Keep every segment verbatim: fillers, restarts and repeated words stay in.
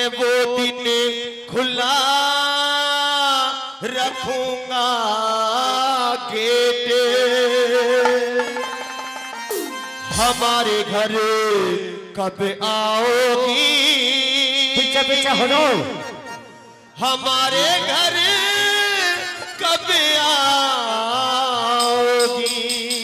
मैं वो दिन खुला रखूंगा गेट, हमारे घर कब आओगी? पीछे पीछे हो, हमारे घर कब आओगी?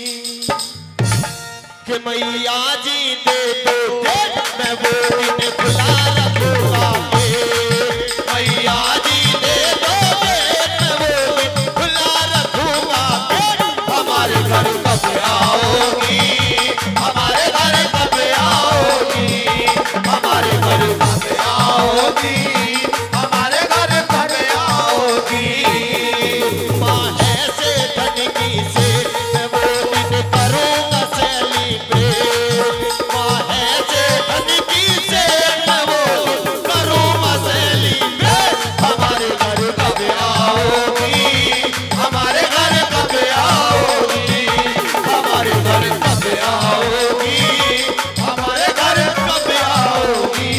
कि मैया जी दे दो डेट, मैं वो दिन खुला रखूंगा गेट। मैया जी दे दो डेट, मैं वो दिन खुला रखूंगा गेट। हमारे घर कब आओगी? हमारे घर कब आओगी? हमारे घर कब आओगी? हमारे घर कब आओगी? माँ ऐसे धनकी से मैं वो दिन करूंगा सेलिब्रेट। माँ ऐसे धनकी से मैं वो दिन करूंगा सेलिब्रेट। हमारे घर कब आओगी? हमारे घर कब आओगी? हमारे घर कब आओगी? हमारे घर कब आओगी?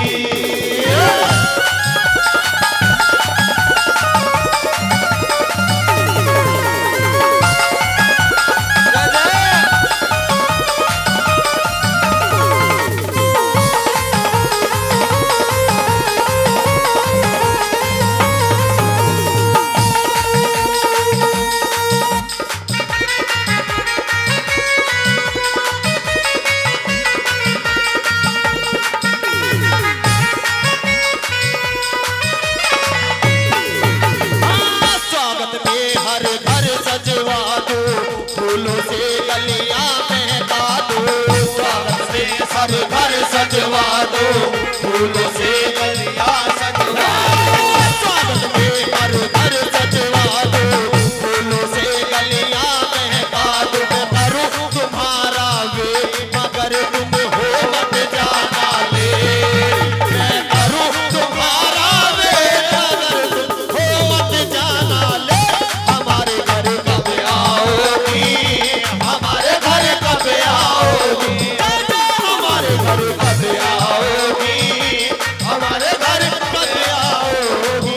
स्वागत में हर घर सजवा दो, फूलों से गलियां महका दो। स्वागत में हर घर सजवा दो, फूलों से गलियां सजवा दो। स्वागत में हर घर सजवा दो, फूलों से गलियां महका दो। मैं करूं तुम्हारा वे, मगर तुम हो मत जाना ले। मैं करूं तुम्हारा वे, मगर तुम हो मत जाना ले। हमारे घर कब आओगी? हमारे घर कब आओगी? हमारे घर कब आओगी? हमारे घर कब आओगी?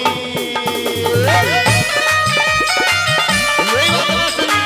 यही बात है सुनी।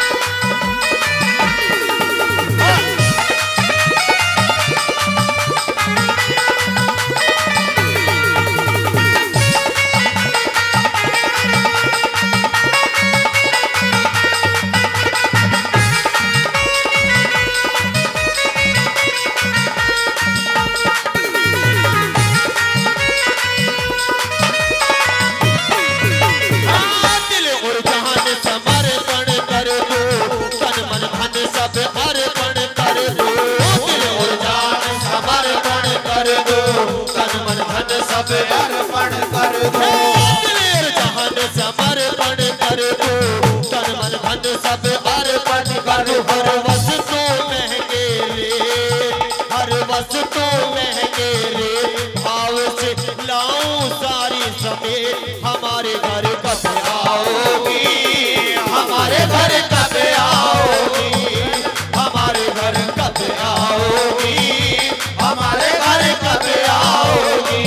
दिल और जहान समर्पण कर दो, तन मन धन सब अर्पण कर दो। दिल और जान समर्पण कर दो, तन मन धन सब अर्पण कर दो। दिल और जहान समर्पण कर दो, तन मन धन सब अर्पण कर दो। हर वस्तु महंगे रे, हर वस्तु महंगे रे, भाव से लाऊं सारी समेत। हमारे घर कब आओगी? हमारे घर कब आओगी? हमारे घर कब आओगी? हमारे घर कब आओगी?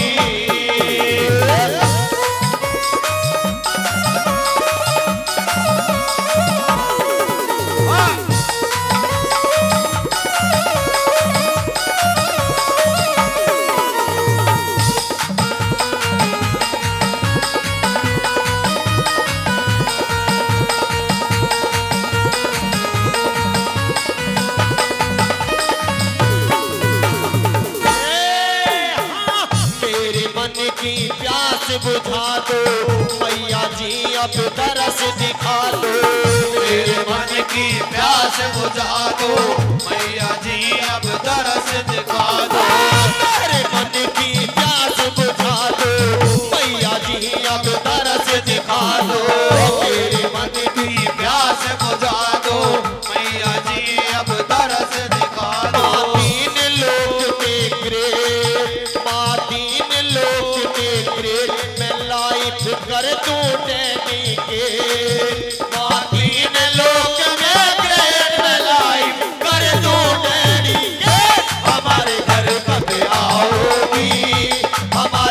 मेरे मन की प्यास बुझा दो, मैया जी अब तरस दिखा दो। मेरे मन की प्यास बुझा दो, मैया जी अब तरस दिखा दो। मेरे मन की प्यास बुझा दो, मैया जी अब तरस दिखा दो। मेरे मन की प्यास बुझा दो, मैया जी अब तरस दिखा दो। तीन लोग के ग्रेट, माँ तीन लोग के ग्रेट, मैं लाइफ कर दूं डेडिकेट। माँ तीन लोग में ग्रेट, मैं लाइफ कर दूं डेडिकेट। हमारे घर कब आओगी? हमारे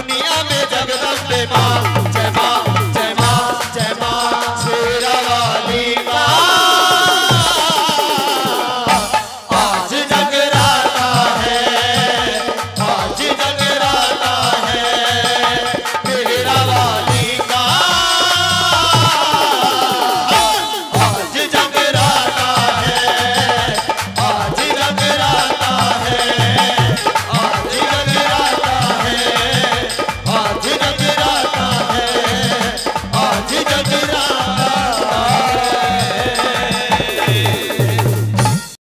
दुनिया में जगदम्बे माँ।